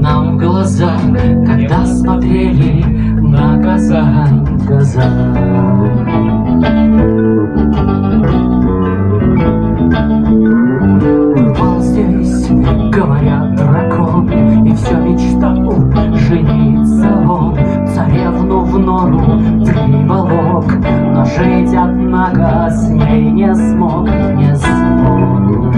нам в глаза, когда смотрели на Казань, Казань. Бывал здесь, говорят, дракон, и все мечтал жениться он. Царевну в нору приволок, но жить однако с ней не смог, не смог.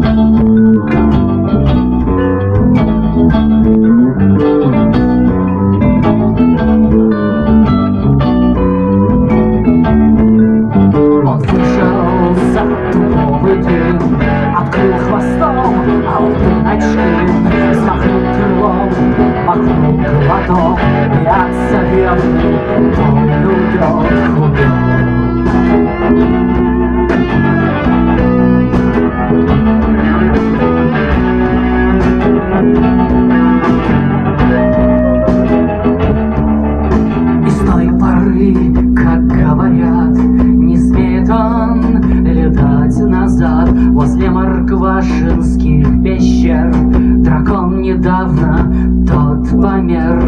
Он вышел за дубовый дым, открыл хвостом алтын очки, взмахнул крылом, махнул крылатом, и от царевны он убег. И с той поры, как говорят, не смеет он летать назад. Возле Марквашинских пещер дракон недавно тот помер.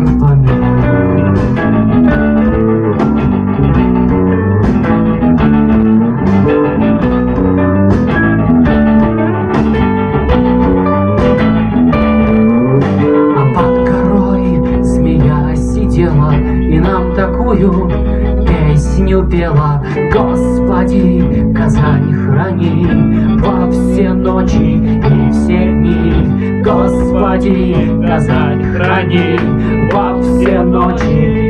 А под горой змея сидела и нам такую песню пела: Господи, Казань храни во все ночи и все дни. Господи, Казань храни во все ночи